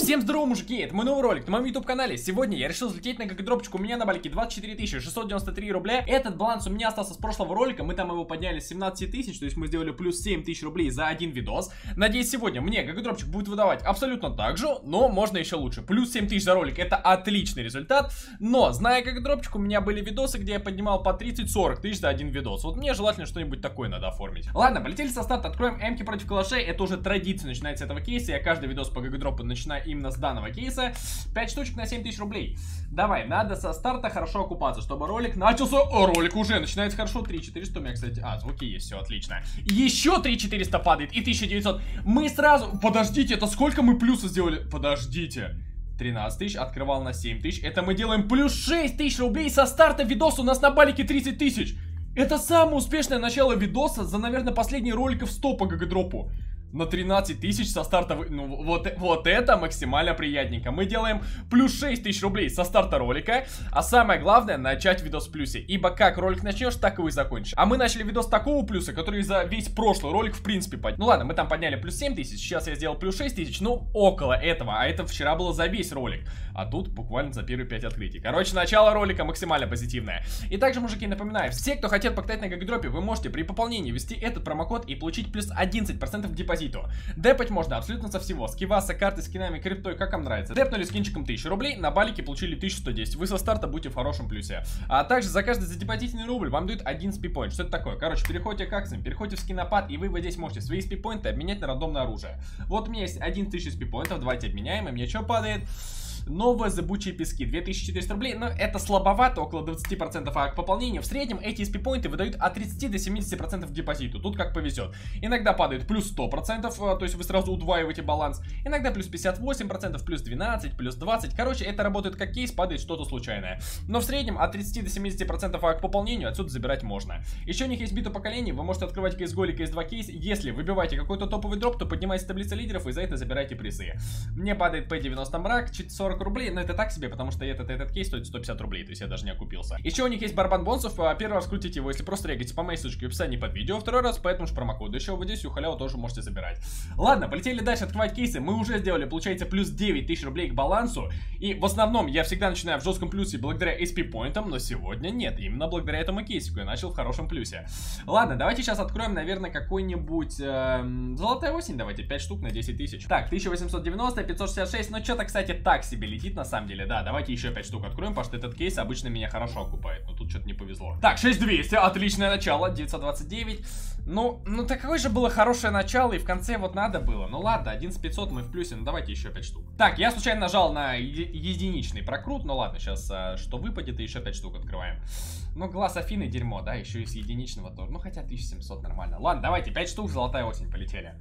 Всем здорово, мужики, это мой новый ролик на моем YouTube канале. Сегодня я решил взлететь на гагадропчик. У меня на балике 24 693 рубля. Этот баланс у меня остался с прошлого ролика. Мы там его подняли с 17 тысяч, то есть мы сделали плюс 7 тысяч рублей за один видос. Надеюсь, сегодня мне гагадропчик будет выдавать абсолютно так же, но можно еще лучше. Плюс 7 тысяч за ролик, это отличный результат. Но, зная гагадропчик, у меня были видосы, где я поднимал по 30-40 тысяч за один видос. Вот мне желательно что-нибудь такое надо оформить. Ладно, полетели со старта, откроем эмки против калашей. Это уже традиция начинается с этого кейса. Я каждый видос по гагадропу начинаю именно с данного кейса. 5 штучек на 7 тысяч рублей. Давай, надо со старта хорошо окупаться, чтобы ролик начался. О, ролик уже начинается хорошо. 3400 у меня, кстати. Звуки есть, все отлично. Еще 3400 падает и 1900. Мы сразу... Подождите, это сколько мы плюса сделали? Подождите. 13 тысяч, открывал на 7 тысяч. Это мы делаем плюс 6 тысяч рублей со старта видоса. У нас на балике 30 тысяч. Это самое успешное начало видоса за, наверное, последние ролики в 100 по гагадропу. На 13 тысяч со старта, ну вот это максимально приятненько. Мы делаем плюс 6 тысяч рублей со старта ролика. А самое главное, начать видос в плюсе. Ибо как ролик начнешь, так его и закончишь. А мы начали видос такого плюса, который за весь прошлый ролик в принципе поднял. Ну ладно, мы там подняли плюс 7 тысяч, сейчас я сделал плюс 6 тысяч, ну около этого. А это вчера было за весь ролик. А тут буквально за первые 5 открытий. Короче, начало ролика максимально позитивное. И также, мужики, напоминаю, все, кто хотят покатать на гагадропе, вы можете при пополнении ввести этот промокод и получить плюс 11% к депозиту. Депать можно абсолютно со всего. С киваса, карты, скинами, криптой, как вам нравится. Депнули скинчиком 1000 рублей, на балике получили 1110. Вы со старта будете в хорошем плюсе. А также за каждый задепозитный рубль вам дают один спи-поинт. Что это такое? Короче, переходите к акциям, переходите в скинопад, и вы вот здесь можете свои спи-поинты обменять на рандомное оружие. Вот у меня есть 1000 спи-поинтов, давайте обменяем, и мне что падает? Новые зыбучие пески, 2400 рублей, но это слабовато, около 20%, а к пополнению в среднем эти SP-поинты выдают от 30 до 70% к депозиту, тут как повезет. Иногда падает плюс 100%, то есть вы сразу удваиваете баланс, иногда плюс 58%, плюс 12, плюс 20, короче, это работает как кейс, падает что-то случайное. Но в среднем от 30 до 70% а к пополнению отсюда забирать можно. Еще у них есть битва поколений, вы можете открывать CSGO или CS2 кейс, если выбиваете какой-то топовый дроп, то поднимаете таблицу лидеров и за это забираете призы. Мне падает P90 мрак, 40 рублей, но это так себе, потому что этот кейс стоит 150 рублей, то есть я даже не окупился. Еще у них есть барабан бонусов, первый раз крутите его, если просто регаете по моей ссылочке в описании под видео, второй раз по этому же промокоду, еще вы здесь всю халяву тоже можете забирать. Ладно, полетели дальше открывать кейсы, мы уже сделали, получается, плюс 9000 рублей к балансу, и в основном я всегда начинаю в жестком плюсе благодаря SP-поинтам, но сегодня нет, именно благодаря этому кейсику я начал в хорошем плюсе. Ладно, давайте сейчас откроем, наверное, какой-нибудь золотая осень, давайте, 5 штук на 10 тысяч. Так, 1890, 566, ну что-то, кстати, так себе летит на самом деле, да, давайте еще 5 штук откроем, потому что этот кейс обычно меня хорошо окупает, но тут что-то не повезло. Так, 6200, отличное начало, 929, ну такое же было хорошее начало, и в конце вот надо было, ну ладно, 11500 мы в плюсе, ну давайте еще 5 штук. Так, я случайно нажал на единичный прокрут, ну ладно, сейчас что выпадет, и еще 5 штук открываем. Ну, глаз Афины дерьмо, да, еще и с единичного тоже, ну хотя 1700 нормально. Ладно, давайте, 5 штук, золотая осень, полетели.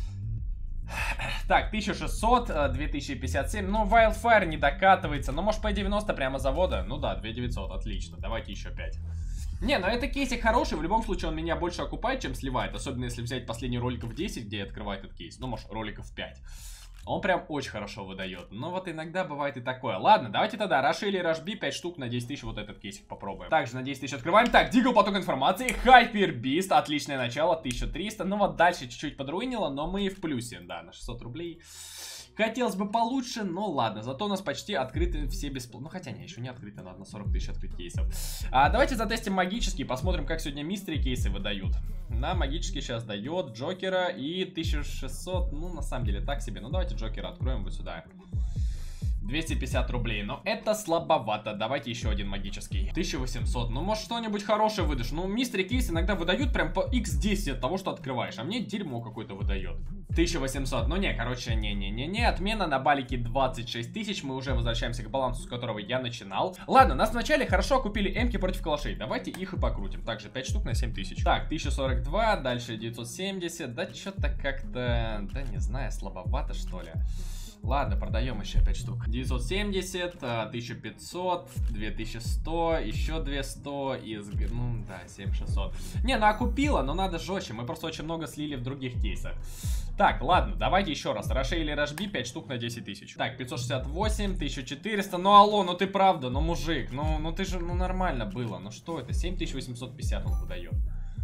Так, 1600, 2057, ну, Wildfire не докатывается, ну, может, P90 прямо завода, ну да, 2900, отлично, давайте еще 5. Не, ну это кейсик хороший, в любом случае он меня больше окупает, чем сливает, особенно если взять последний роликов 10, где я открываю этот кейс, ну, может, роликов 5. Он прям очень хорошо выдает. Но вот иногда бывает и такое. Ладно, давайте тогда Rush или Rush B 5 штук на 10 тысяч вот этот кейсик попробуем. Также на 10 тысяч открываем. Так, Дигл поток информации. Hyper Beast. Отличное начало. 1300. Ну вот дальше чуть-чуть подруинило, но мы в плюсе. Да, на 600 рублей. Хотелось бы получше, но ладно. Зато у нас почти открыты все бесплатно. Ну хотя не, еще не открыты. Надо на 40 тысяч открыть кейсов. Давайте затестим магический. Посмотрим, как сегодня мистери кейсы выдают. На магический сейчас дает Джокера и 1600. Ну на самом деле так себе. Ну давайте Джокера откроем вот сюда. 250 рублей, но это слабовато. Давайте еще один магический. 1800, ну может что-нибудь хорошее выдашь. Ну мистери кейс иногда выдают прям по x10 от того, что открываешь. А мне дерьмо какое-то выдает. 1800, ну не, короче, не, отмена на балике 26 тысяч. Мы уже возвращаемся к балансу, с которого я начинал. Ладно, нас вначале хорошо купили эмки против калашей. Давайте их и покрутим. Также 5 штук на 7000. Так, 1042, дальше 970. Да что-то как-то, да не знаю, слабовато что ли. Ладно, продаем еще 5 штук. 970, 1500, 2100, еще 200 и... Ну да, 7600. Не, ну окупила, но надо жестче. Мы просто очень много слили в других кейсах. Так, ладно, давайте еще раз. Раше или Рашби 5 штук на 10 тысяч. Так, 568, 1400. Ну алло, ну ты правда, ну мужик. Ну ты же, ну нормально было. Ну что это? 7850 он выдает.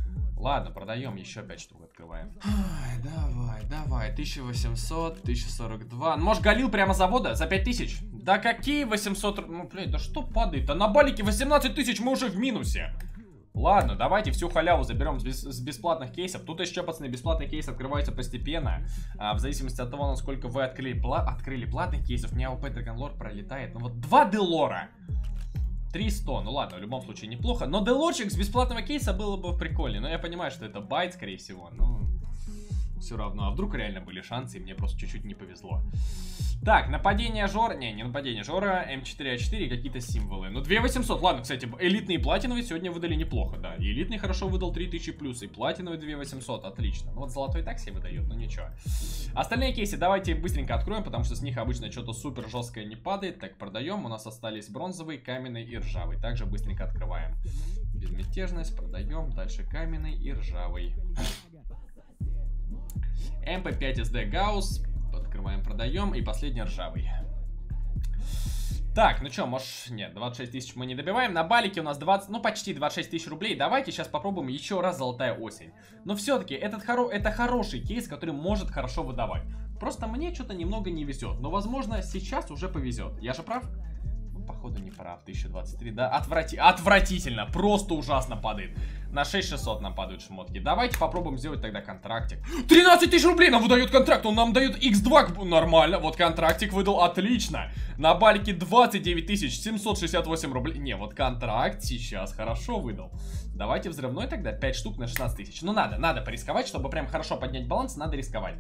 Ладно, продаем, еще 5 штук открываем. Давай, 1800, 1042. Может, галил прямо с завода за 5000? Да какие 800? Ну, блядь, да что падает-то? На балике 18 тысяч, мы уже в минусе. Ладно, давайте всю халяву заберем с бесплатных кейсов. Тут еще, пацаны, бесплатный кейс открывается постепенно. В зависимости от того, насколько вы открыли платных кейсов. У меня ОП Dragon Lore пролетает. Ну вот 2 Делора. 300, ну ладно, в любом случае неплохо. Но Делорчик с бесплатного кейса было бы прикольнее. Но я понимаю, что это байт, скорее всего. Но все равно. А вдруг реально были шансы, и мне просто чуть-чуть не повезло. Так, нападение Жора. Не нападение Жора. М4А4 и какие-то символы. Ну, 2800. Ладно, кстати, элитные и платиновые сегодня выдали неплохо, да. И элитный хорошо выдал 3000 плюс, и платиновый 2800. Отлично. Ну, вот золотой так себе выдает, но ничего. Остальные кейсы давайте быстренько откроем, потому что с них обычно что-то супер жесткое не падает. Так, продаем. У нас остались бронзовый, каменный и ржавый. Также быстренько открываем. Безмятежность, продаем. Дальше каменный и ржавый. МП5СД Гаусс. Открываем, продаем. И последний ржавый. Так, ну что, может... Нет, 26 тысяч мы не добиваем. На балике у нас 20... Ну, почти 26 тысяч рублей. Давайте сейчас попробуем еще раз золотая осень. Но все-таки это хороший кейс, который может хорошо выдавать. Просто мне что-то немного не везет. Но, возможно, сейчас уже повезет. Я же прав? Походу не прав. 1023, да? Отвратительно. Просто ужасно падает. На 6600 нам падают шмотки. Давайте попробуем сделать тогда контрактик. 13 тысяч рублей нам выдает контракт. Он нам дает x2. Нормально. Вот контрактик выдал отлично. На балике 29 768 рублей. Не, вот контракт сейчас хорошо выдал. Давайте взрывной тогда. 5 штук на 16 тысяч. Ну надо порисковать, чтобы прям хорошо поднять баланс. Надо рисковать.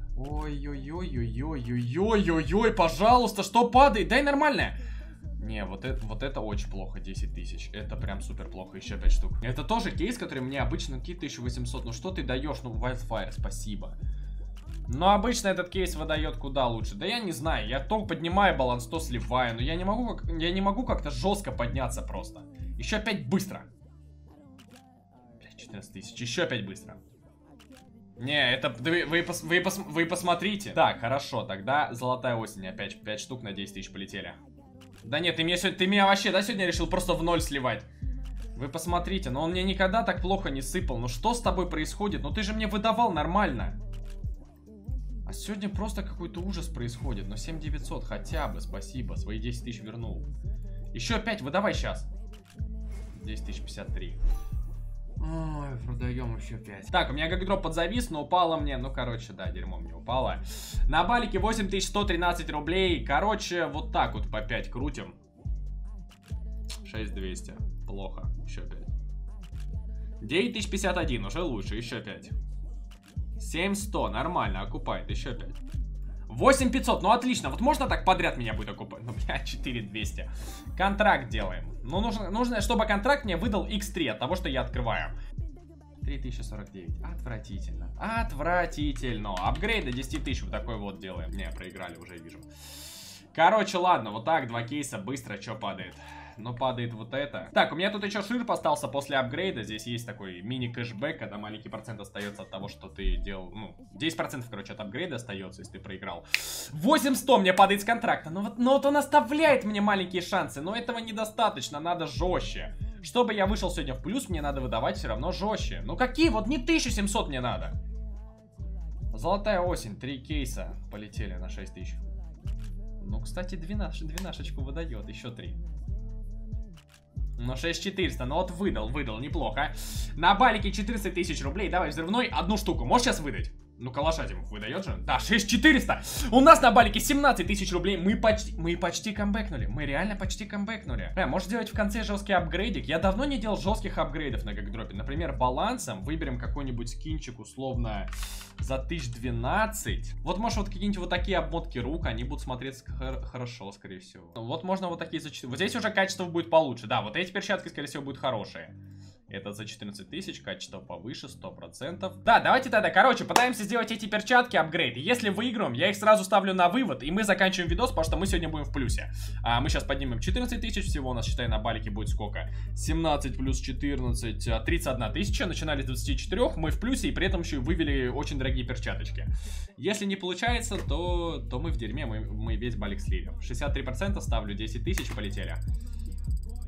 Ой-ой-ой-ой-ой-ой-ой-ой-ой, пожалуйста, что падает? Дай нормальное. Не, вот это очень плохо, 10 тысяч. Это прям супер плохо, еще 5 штук. Это тоже кейс, который мне обычно какие 1800. Ну что ты даешь? Ну, Wildfire, спасибо. Но обычно этот кейс выдает куда лучше. Да я не знаю, я то поднимаю баланс, то сливаю. Но я не могу как-то жестко подняться просто. Еще опять быстро. 14 тысяч, еще опять быстро. Не, это вы посмотрите. Так, хорошо, тогда золотая осень. Опять 5 штук на 10 тысяч полетели. Да нет, ты меня вообще, да, сегодня решил просто в ноль сливать? Вы посмотрите, но он мне никогда так плохо не сыпал. Ну что с тобой происходит? Ну ты же мне выдавал нормально. А сегодня просто какой-то ужас происходит. Но 7900 хотя бы, спасибо. Свои 10 тысяч вернул. Еще 5, выдавай сейчас. 10 053. Ой, продаем еще 5. Так, у меня как дроп подзавис, но упало мне. Ну, короче, да, дерьмо мне упало. На балике 8113 рублей. Короче, вот так вот по 5 крутим. 6200. Плохо. Еще 5. 9051. Уже лучше. Еще 5. 7100. Нормально. Окупает. Еще 5. 8500. Ну, отлично. Вот можно так подряд меня будет окупать? Ну, бля, 4200. Контракт делаем. Ну, нужно, чтобы контракт мне выдал x3 от того, что я открываю. 3049. Отвратительно. Отвратительно. Апгрейды 10 тысяч вот такой вот делаем. Не, проиграли, уже вижу. Короче, ладно, вот так, 2 кейса, быстро, что падает? Ну, падает вот это. Так, у меня тут еще ширп остался после апгрейда. Здесь есть такой мини-кэшбэк, когда маленький процент остается от того, что ты делал. Ну, 10%, короче, от апгрейда остается, если ты проиграл. 8100 мне падает с контракта. Ну вот он оставляет мне маленькие шансы. Но этого недостаточно, надо жестче. Чтобы я вышел сегодня в плюс, мне надо выдавать все равно жестче. Ну какие? Вот не 1700 мне надо. Золотая осень, 3 кейса полетели на 6000. Ну, кстати, двенашечку выдает, еще 3. Ну, 6400, ну вот выдал, неплохо. На балике 14 тысяч рублей, давай взрывной, одну штуку, можешь сейчас выдать? Ну, калашатимов выдает же. Да, 6400. У нас на балике 17 тысяч рублей. Мы почти камбэкнули. Мы реально почти камбэкнули. Может сделать в конце жесткий апгрейдик? Я давно не делал жестких апгрейдов на гагдропе. Например, балансом выберем какой-нибудь скинчик условно за 1012. Вот может вот какие-нибудь вот такие обмотки рук, они будут смотреться хорошо, скорее всего. Вот можно вот такие за 4. Вот здесь уже качество будет получше. Да, вот эти перчатки, скорее всего, будут хорошие. Это за 14 тысяч, качество повыше, 100%. Да, давайте тогда, короче, пытаемся сделать эти перчатки апгрейд. Если выиграем, я их сразу ставлю на вывод, и мы заканчиваем видос, потому что мы сегодня будем в плюсе. Мы сейчас поднимем 14 тысяч, всего у нас, считай, на балике будет сколько? 17 плюс 14, 31 тысяча, начинали с 24, мы в плюсе, и при этом еще и вывели очень дорогие перчаточки. Если не получается, то мы в дерьме, мы весь балик сливем. 63% ставлю, 10 тысяч, полетели.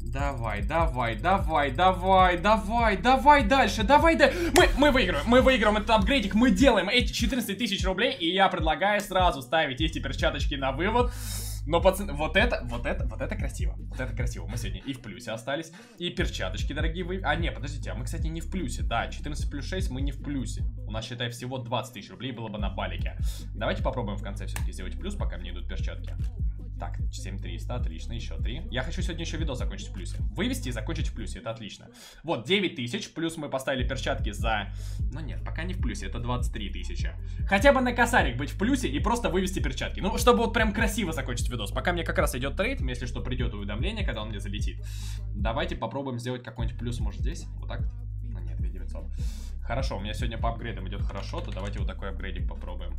Давай, давай, давай, давай, давай, давай дальше, давай дальше. Мы выиграем этот апгрейдик, мы делаем эти 14 тысяч рублей, и я предлагаю сразу ставить эти перчаточки на вывод. Но, пацаны, вот это красиво. Вот это красиво. Мы сегодня и в плюсе остались, и перчаточки дорогие вы... А, не, подождите, а мы, кстати, не в плюсе. Да, 14 плюс 6 мы не в плюсе. У нас, считай, всего 20 тысяч рублей было бы на балике. Давайте попробуем в конце все-таки сделать плюс, пока мне идут перчатки. Так, 7300, отлично, еще 3. Я хочу сегодня еще видос закончить в плюсе. Вывести и закончить в плюсе, это отлично. Вот, 9000, плюс мы поставили перчатки за... Ну нет, пока не в плюсе, это 23 тысячи. Хотя бы на косарик быть в плюсе и просто вывести перчатки. Ну, чтобы вот прям красиво закончить видос. Пока мне как раз идет трейд, если что, придет уведомление, когда он мне залетит. Давайте попробуем сделать какой-нибудь плюс, может, здесь? Вот так? Ну нет, 2900. Хорошо, у меня сегодня по апгрейдам идет хорошо, то давайте вот такой апгрейдик попробуем.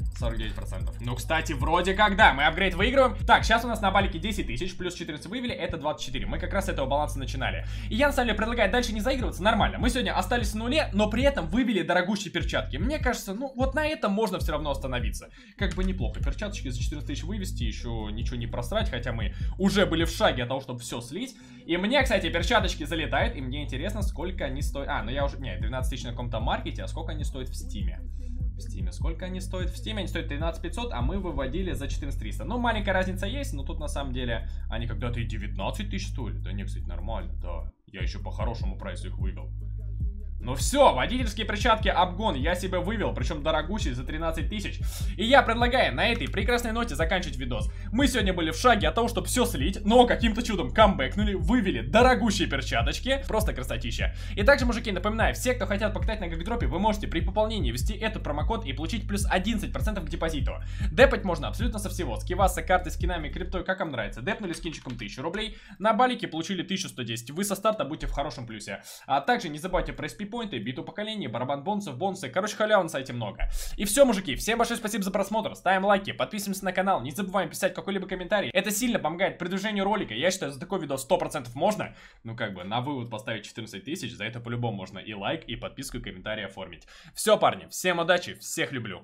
49%. Ну, кстати, вроде как, да, мы апгрейд выигрываем. Так, сейчас у нас на балике 10 тысяч, плюс 14 вывели, это 24. Мы как раз с этого баланса начинали. И я, на самом деле, предлагаю дальше не заигрываться, нормально. Мы сегодня остались в нуле, но при этом вывели дорогущие перчатки. Мне кажется, ну, вот на этом можно все равно остановиться. Как бы неплохо. Перчаточки за 14 тысяч вывести, еще ничего не просрать, хотя мы уже были в шаге от того, чтобы все слить. И мне, кстати, перчаточки залетают, и мне интересно, сколько они стоят. А, ну я уже... Нет, 12 тысяч на каком-то маркете, а сколько они стоят в Стиме? В Стиме. Сколько они стоят? В Стиме они стоят 13500, а мы выводили за 14300. Ну, маленькая разница есть, но тут на самом деле они когда-то и 19 тысяч стоили. Да не, кстати, нормально, да. Я еще по хорошему прайсу их вывел. Ну все, водительские перчатки обгон я себе вывел, причем дорогущий за 13 тысяч. И я предлагаю на этой прекрасной ноте заканчивать видос. Мы сегодня были в шаге от того, чтобы все слить, но каким-то чудом камбэкнули, вывели дорогущие перчаточки. Просто красотища. И также, мужики, напоминаю, все, кто хотят покатать на гагдропе, вы можете при пополнении ввести этот промокод и получить плюс 11% к депозиту. Депать можно абсолютно со всего. С киваса, карты, скинами, криптой, как вам нравится. Депнули скинчиком 1000 рублей, на балике получили 1110. Вы со старта будете в хорошем плюсе. А также не забывайте про SP поинты, биту поколений, барабан бонусов, бонусы. Короче, халява на сайте много. И все, мужики, всем большое спасибо за просмотр. Ставим лайки, подписываемся на канал, не забываем писать какой-либо комментарий. Это сильно помогает продвижению ролика. Я считаю, за такой видос 100% можно. Ну, как бы, на вывод поставить 14 тысяч, за это по-любому можно и лайк, и подписку, и комментарий оформить. Все, парни, всем удачи, всех люблю.